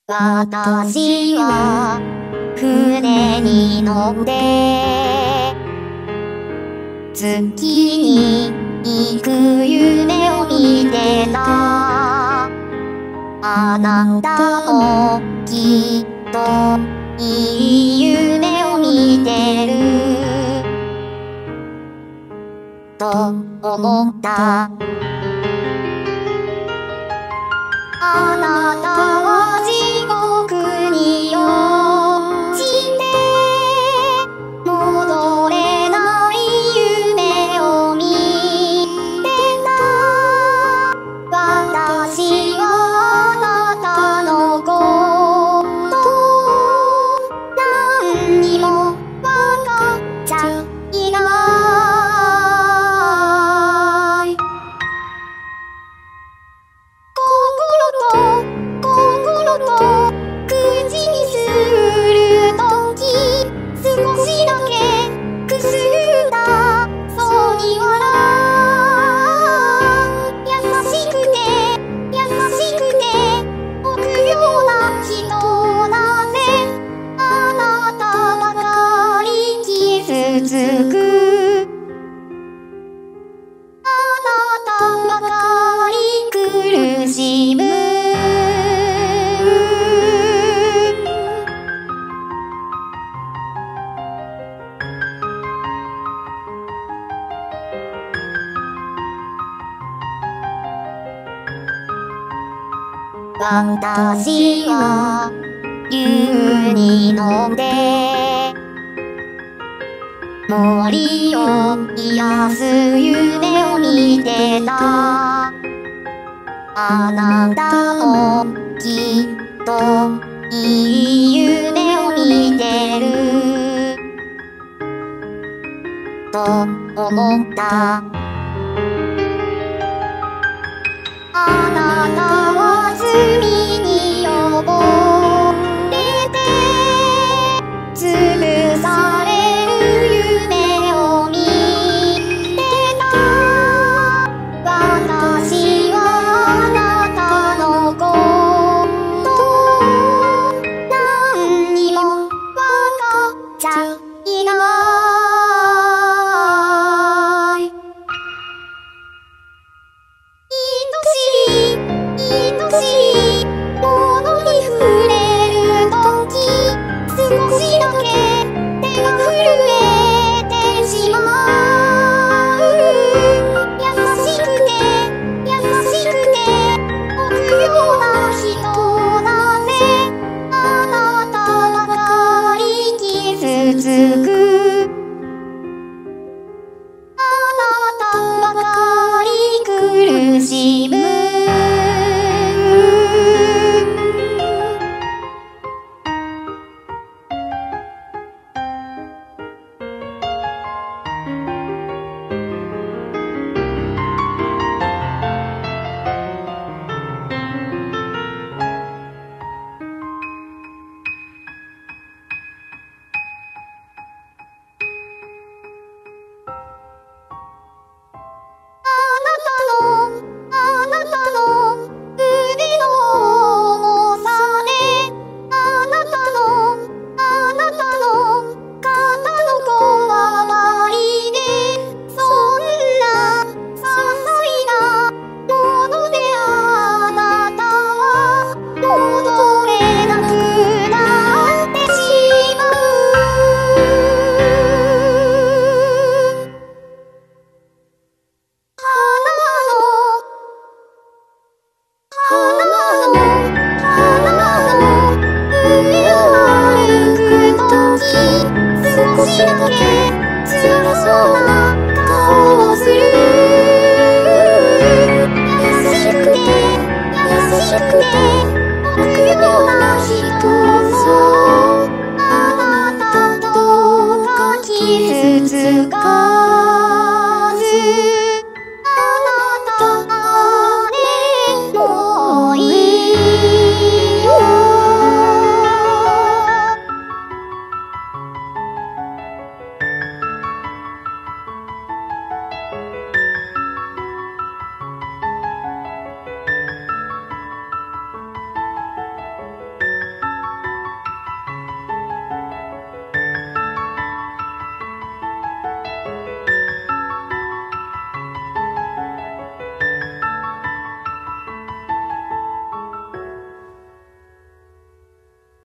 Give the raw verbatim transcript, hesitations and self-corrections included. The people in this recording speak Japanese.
私は船に乗って月に行く夢を見てた。あなたもきっといい夢を見てると思った。あなたは地獄に落ちて戻れない夢を見てた。私はあなたのこと何にもわかっちゃいない。心と口にするとき少しだけくすぐったそうに笑う。優しくて優しくて臆病な人なぜあなたばかり傷つく。あなたばかり苦しむ。私は竜に乗って森を癒す夢を見てた。あなたもきっといい夢を見てると思った。あなたは罪に溺れて潰される夢を見てた。私はあなたのこと何にもわかっちゃいない。愛しいものに触れるとき少しだけ手が震えてしまう。優しくて優しくて臆病な人なぜあなたばかり傷つく。あなたばかり苦しむ。少しだけ強そうな顔をする。優しくて優しくて